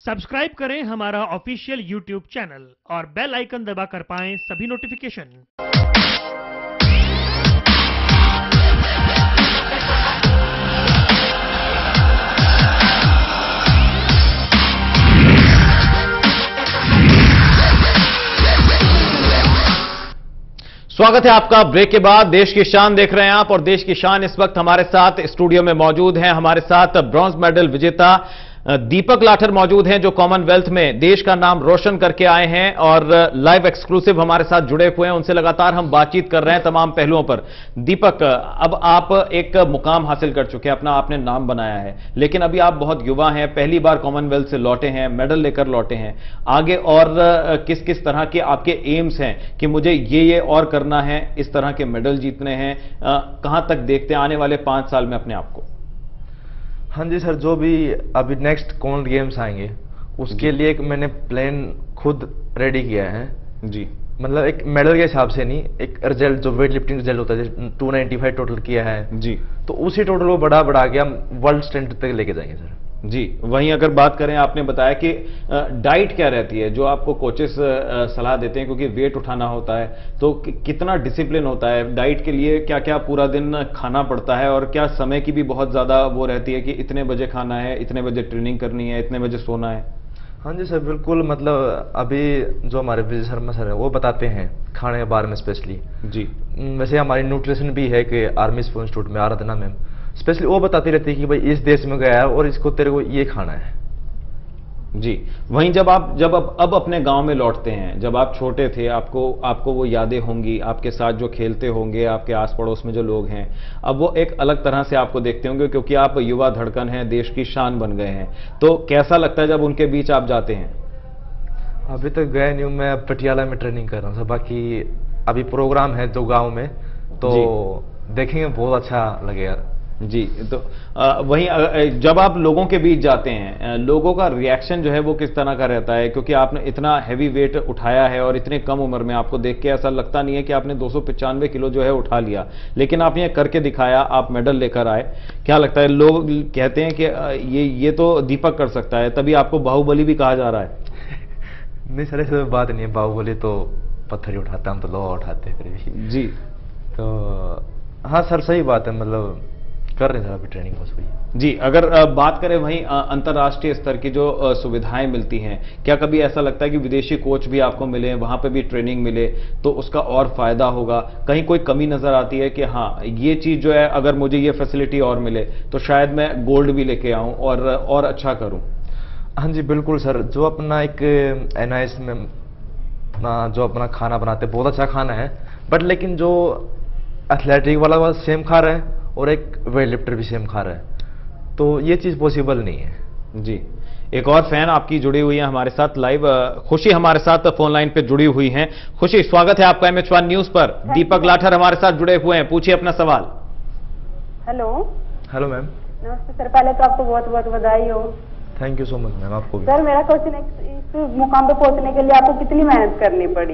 Subscribe करें हमारा official YouTube channel और बेल आइकन दबाकर पाएं सभी नोटिफिकेशन। स्वागत है आपका ब्रेक के बाद। देश की शान देख रहे हैं आप, और देश की शान इस वक्त हमारे साथ स्टूडियो में मौजूद हैं। हमारे साथ ब्रॉन्ज मेडल विजेता दीपक लाठर मौजूद हैं, जो कॉमनवेल्थ में देश का नाम रोशन करके आए हैं और लाइव एक्सक्लूसिव हमारे साथ जुड़े हुए हैं। उनसे लगातार हम बातचीत कर रहे हैं तमाम पहलुओं पर। दीपक, अब आप एक मुकाम हासिल कर चुके हैं, अपना आपने नाम बनाया है, लेकिन अभी आप बहुत युवा हैं, पहली बार कॉमनवेल्थ से लौटे हैं, मेडल लेकर लौटे हैं। आगे और किस किस तरह के आपके एम्स हैं कि मुझे ये और करना है, इस तरह के मेडल जीतने हैं, कहां तक देखते हैं आने वाले 5 साल में अपने आप को? हाँ जी सर, जो भी अभी नेक्स्ट कॉमनवेल्थ गेम्स आएंगे उसके लिए एक मैंने प्लान खुद रेडी किया है जी। मतलब एक मेडल के हिसाब से नहीं, एक रिजल्ट जो वेट लिफ्टिंग रिजल्ट होता है 295 टोटल किया है जी, तो उसी टोटल को बढ़ा के हम वर्ल्ड स्टैंडर्ड तक लेके जाएंगे सर जी। वहीं अगर बात करें, आपने बताया कि डाइट क्या रहती है जो आपको कोचेस सलाह देते हैं, क्योंकि वेट उठाना होता है, तो कितना डिसिप्लिन होता है डाइट के लिए? क्या क्या पूरा दिन खाना पड़ता है, और क्या समय की भी बहुत ज्यादा वो रहती है कि इतने बजे खाना है, इतने बजे ट्रेनिंग करनी है, इतने बजे सोना है? हाँ जी सर, बिल्कुल। मतलब अभी जो हमारे विजय शर्मा सर है वो बताते हैं खाने के बारे में स्पेशली जी। वैसे हमारी न्यूट्रिशन भी है कि आर्मी स्पोर्ट्स इंस्टीट्यूट में आराधना मैम स्पेशली वो बताती रहती है कि भाई इस देश में गया है और इसको तेरे को ये खाना है जी। वहीं जब अब अपने गांव में लौटते हैं, जब आप छोटे थे, आपको वो यादें होंगी, आपके साथ जो खेलते होंगे, आपके आस पड़ोस में जो लोग हैं, अब वो एक अलग तरह से आपको देखते होंगे, क्योंकि आप युवा धड़कन हैं, देश की शान बन गए हैं। तो कैसा लगता है जब उनके बीच आप जाते हैं? अभी तक गया नहीं हूँ, मैं पटियाला में ट्रेनिंग कर रहा हूँ। बाकी अभी प्रोग्राम है 2 गाँव में, तो देखेंगे, बहुत अच्छा लगेगा जी। तो वहीं जब आप लोगों के बीच जाते हैं, लोगों का रिएक्शन जो है वो किस तरह का रहता है? क्योंकि आपने इतना हैवी वेट उठाया है और इतने कम उम्र में आपको देख के ऐसा लगता नहीं है कि आपने 295 किलो जो है उठा लिया, लेकिन आपने ये करके दिखाया, आप मेडल लेकर आए। क्या लगता है? लोग कहते हैं कि ये तो दीपक कर सकता है, तभी आपको बाहुबली भी कहा जा रहा है। नहीं सर, ऐसी बात नहीं है। बाहुबली तो पत्थर ही उठाता, हम तो लोहा उठाते हैं फिर भी जी। तो हाँ सर, सही बात है, मतलब कर रहे हैं अभी ट्रेनिंग बस हुई जी। अगर बात करें वहीं अंतर्राष्ट्रीय स्तर की जो सुविधाएं मिलती हैं, क्या कभी ऐसा लगता है कि विदेशी कोच भी आपको मिले, वहां पे भी ट्रेनिंग मिले, तो उसका और फायदा होगा? कहीं कोई कमी नजर आती है कि हाँ, ये चीज जो है, अगर मुझे ये फैसिलिटी और मिले तो शायद मैं गोल्ड भी लेके आऊं और अच्छा करूं? हाँ जी बिल्कुल सर। जो अपना एक NIS में जो अपना खाना बनाते हैं, बहुत अच्छा खाना है, बट लेकिन जो एथलेटिक वाला सेम खा रहा है और एक वेट लिफ्टर भी सेम खा रहा है, तो ये चीज पॉसिबल नहीं है जी। एक और फैन आपकी जुड़ी हुई है हमारे साथ लाइव, खुशी हमारे साथ फोन लाइन पे जुड़ी हुई हैं। खुशी, स्वागत है आपका MH1 न्यूज पर। दीपक लाठर हमारे साथ जुड़े हुए हैं, पूछिए अपना सवाल। Hello hello ma'am. नमस्ते सर, पहले तो आपको बहुत बहुत बधाई हो। Thank you so much ma'am, आपको भी। सर मेरा क्वेश्चन है, इस मुकाम पे पहुंचने के लिए आपको कितनी मेहनत करनी पड़ी?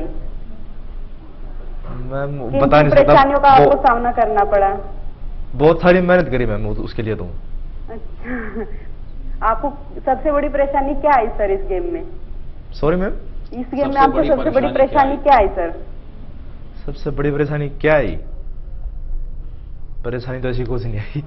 मैम बता नहीं सकता, परेशानियों का आपको सामना करना पड़ा? बहुत सारी मेहनत करी मैम उसके लिए तो। अच्छा, आपको सबसे बड़ी परेशानी क्या आई सर इस गेम में? Sorry ma'am? इस गेम में आपको सबसे बड़ी परेशानी क्या आई सर? सबसे बड़ी परेशानी क्या आई? परेशानी तो ऐसी कुछ नहीं आई।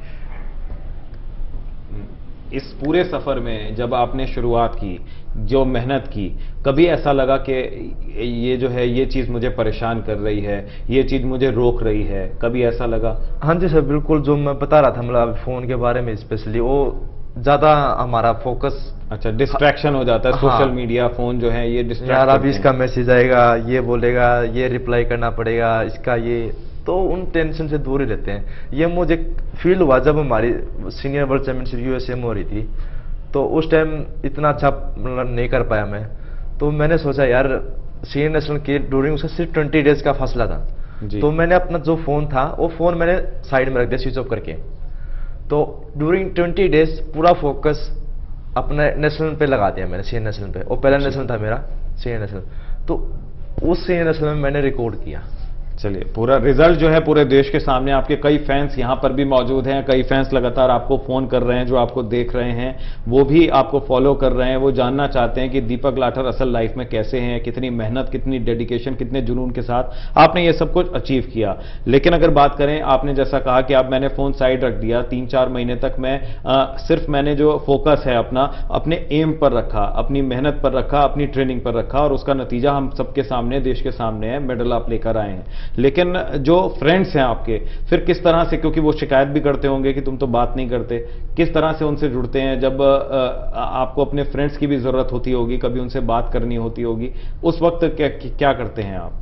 इस पूरे सफर में जब आपने शुरुआत की, जो मेहनत की, कभी ऐसा लगा कि ये जो है, ये चीज मुझे परेशान कर रही है, ये चीज मुझे रोक रही है? कभी ऐसा लगा? हाँ जी सर बिल्कुल। जो मैं बता रहा था, मतलब फोन के बारे में स्पेशली, वो ज्यादा हमारा फोकस, अच्छा, डिस्ट्रैक्शन हो जाता है। सोशल मीडिया, फोन जो है, ये डिस्ट्रैक्ट यार अभी इसका मैसेज आएगा, ये बोलेगा, ये रिप्लाई करना पड़ेगा इसका, ये तो उन टेंशन से दूर ही रहते हैं। ये मुझे फील हुआ जब हमारी सीनियर वर्ल्ड चैंपियनशिप USA में हो रही थी, तो उस टाइम इतना अच्छा नहीं कर पाया मैं, तो मैंने सोचा यार सीनियर नेशनल के ड्यूरिंग उसका सिर्फ 20 डेज का फासला था, तो मैंने अपना जो फोन था वो फोन मैंने साइड में रख दिया, स्विच ऑफ करके। तो ड्यूरिंग 20 डेज पूरा फोकस अपने नेशनल पे लगा दिया मैंने, सीनियर नेशनल पे। और पहला नेशनल था मेरा सीनियर नेशनल, तो उस सीनियर नेशनल में मैंने रिकॉर्ड किया चलिए, पूरा रिजल्ट जो है पूरे देश के सामने, आपके कई फैंस यहां पर भी मौजूद हैं, कई फैंस लगातार आपको फोन कर रहे हैं, जो आपको देख रहे हैं, वो भी आपको फॉलो कर रहे हैं, वो जानना चाहते हैं कि दीपक लाठर असल लाइफ में कैसे हैं, कितनी मेहनत, कितनी डेडिकेशन, कितने जुनून के साथ आपने ये सब कुछ अचीव किया। लेकिन अगर बात करें, आपने जैसा कहा कि अब मैंने फोन साइड रख दिया, 3-4 महीने तक मैं सिर्फ मैंने जो फोकस है अपना अपने एम पर रखा, अपनी मेहनत पर रखा, अपनी ट्रेनिंग पर रखा, और उसका नतीजा हम सबके सामने, देश के सामने है, मेडल आप लेकर आए हैं। लेकिन जो फ्रेंड्स हैं आपके, फिर किस तरह से, क्योंकि वो शिकायत भी करते होंगे कि तुम तो बात नहीं करते, किस तरह से उनसे जुड़ते हैं जब आपको अपने फ्रेंड्स की भी जरूरत होती होगी, कभी उनसे बात करनी होती होगी, उस वक्त क्या करते हैं आप?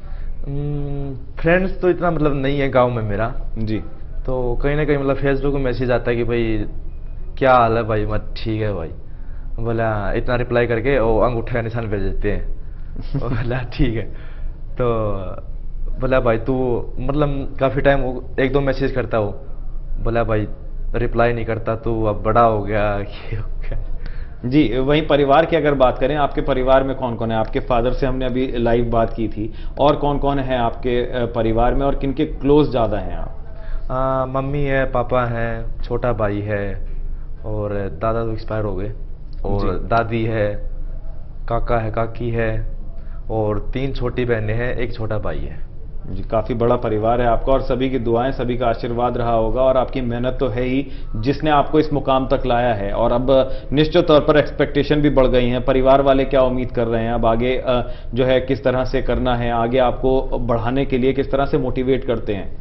फ्रेंड्स तो इतना मतलब नहीं है गांव में मेरा जी। तो कहीं ना कहीं मतलब फेसबुक में मैसेज आता है कि भाई क्या हाल है भाई, मत ठीक है भाई, बोला इतना रिप्लाई करके वो अंगूठे का निशान भेज देते हैं। बोला ठीक है, तो बोला भाई तू मतलब काफ़ी टाइम 1-2 मैसेज करता हो, बोला भाई रिप्लाई नहीं करता, तू अब बड़ा हो गया, ये हो गया। जी, वहीं परिवार की अगर बात करें, आपके परिवार में कौन कौन है? आपके फादर से हमने अभी लाइव बात की थी, और कौन कौन है आपके परिवार में, और किनके क्लोज ज़्यादा हैं आप? मम्मी है, पापा हैं, छोटा भाई है, और दादा तो एक्सपायर हो गए, और दादी है, काका है, काकी है, और 3 छोटी बहनें हैं, 1 छोटा भाई है। जी, काफ़ी बड़ा परिवार है आपका, और सभी की दुआएं, सभी का आशीर्वाद रहा होगा, और आपकी मेहनत तो है ही जिसने आपको इस मुकाम तक लाया है। और अब निश्चित तौर पर एक्सपेक्टेशन भी बढ़ गई हैं। परिवार वाले क्या उम्मीद कर रहे हैं अब आगे, जो है किस तरह से करना है, आगे आपको बढ़ाने के लिए किस तरह से मोटिवेट करते हैं?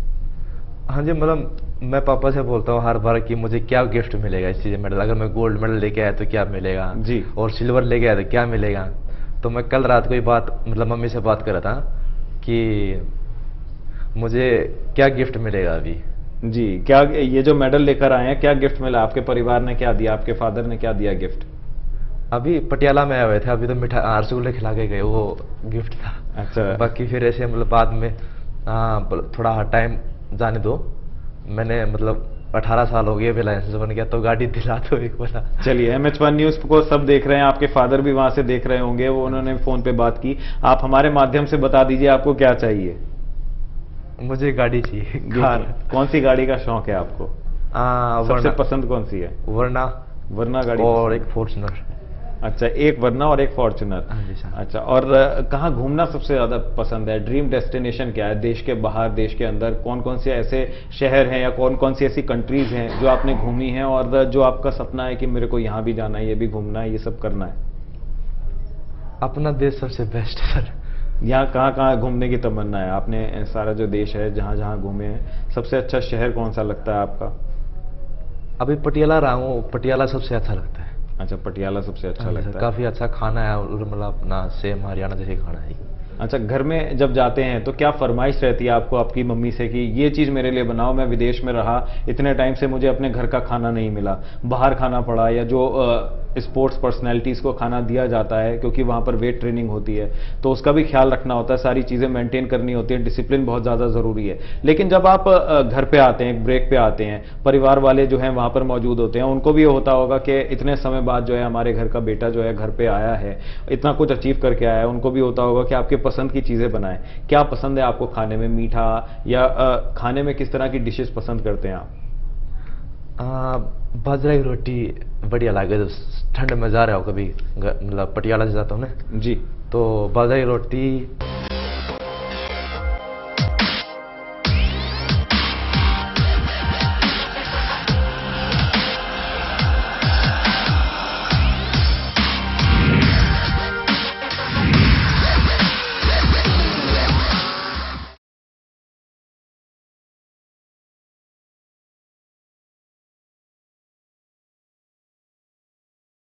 हाँ जी, मतलब मैं पापा से बोलता हूँ हर बार कि मुझे क्या गिफ्ट मिलेगा इस चीज़ में, मेडल, अगर मैं गोल्ड मेडल लेके आया तो क्या मिलेगा जी, और सिल्वर लेके आया तो क्या मिलेगा। तो मैं कल रात को ही बात मतलब मम्मी से बात कर रहा था कि मुझे क्या गिफ्ट मिलेगा अभी। जी, क्या ये जो मेडल लेकर आए हैं, क्या गिफ्ट मिला? आपके परिवार ने क्या दिया, आपके फादर ने क्या दिया गिफ्ट? अभी पटियाला में आए हुए थे, अभी तो मिठा रसगुल्ले खिला के गए, वो गिफ्ट था। अच्छा। बाकी फिर ऐसे मतलब बाद में थोड़ा टाइम जाने दो, मैंने मतलब 18 साल हो गए, अभी लाइसेंस बन गया, तो गाड़ी दिला दो एक बार। चलिए, MH1 न्यूज को सब देख रहे हैं, आपके फादर भी वहां से देख रहे होंगे, वो उन्होंने फोन पे बात की, आप हमारे माध्यम से बता दीजिए आपको क्या चाहिए? मुझे गाड़ी चाहिए, कार। कौन सी गाड़ी का शौक है आपको? सबसे पसंद कौन सी है? वर्ना गाड़ी, और एक फॉर्च्यूनर। अच्छा, एक वर्ना और एक फॉर्च्यूनर। अच्छा, और कहाँ घूमना सबसे ज्यादा पसंद है? ड्रीम डेस्टिनेशन क्या है? देश के बाहर, देश के अंदर कौन कौन से ऐसे शहर हैं या कौन कौन सी ऐसी कंट्रीज हैं जो आपने घूमी हैं, और जो आपका सपना है कि मेरे को यहाँ भी जाना है, ये भी घूमना है, ये सब करना है? अपना देश सबसे बेस्ट है सर। यहाँ कहाँ कहाँ घूमने की तमन्ना है? आपने सारा जो देश है जहाँ जहाँ घूमे हैं, सबसे अच्छा शहर कौन सा लगता है आपका? अभी पटियाला रहा हूँ, पटियाला सबसे अच्छा लगता है। अच्छा, पटियाला सबसे अच्छा लगता है। काफी अच्छा खाना है, मतलब अपना सेम हरियाणा जैसे खाना है। अच्छा, घर में जब जाते हैं तो क्या फरमाइश रहती है आपको आपकी मम्मी से कि ये चीज़ मेरे लिए बनाओ, मैं विदेश में रहा इतने टाइम से, मुझे अपने घर का खाना नहीं मिला, बाहर खाना पड़ा, या जो स्पोर्ट्स पर्सनैलिटीज़ को खाना दिया जाता है क्योंकि वहाँ पर वेट ट्रेनिंग होती है, तो उसका भी ख्याल रखना होता है, सारी चीज़ें मेंटेन करनी होती है, डिसिप्लिन बहुत ज़्यादा ज़रूरी है। लेकिन जब आप घर पे आते हैं, ब्रेक पे आते हैं, परिवार वाले जो हैं वहाँ पर मौजूद होते हैं, उनको भी होता होगा कि इतने समय बाद जो है हमारे घर का बेटा जो है घर पे आया है, इतना कुछ अचीव करके आया है, उनको भी होता होगा कि आपके पसंद की चीज़ें बनाएं। क्या पसंद है आपको खाने में? मीठा या खाने में किस तरह की डिशेस पसंद करते हैं आप? बाजरा की रोटी बढ़िया लगे, ठंड में जा रहा हो कभी, मतलब पटियाला से जाता हूँ ना जी, तो बाजरा की रोटी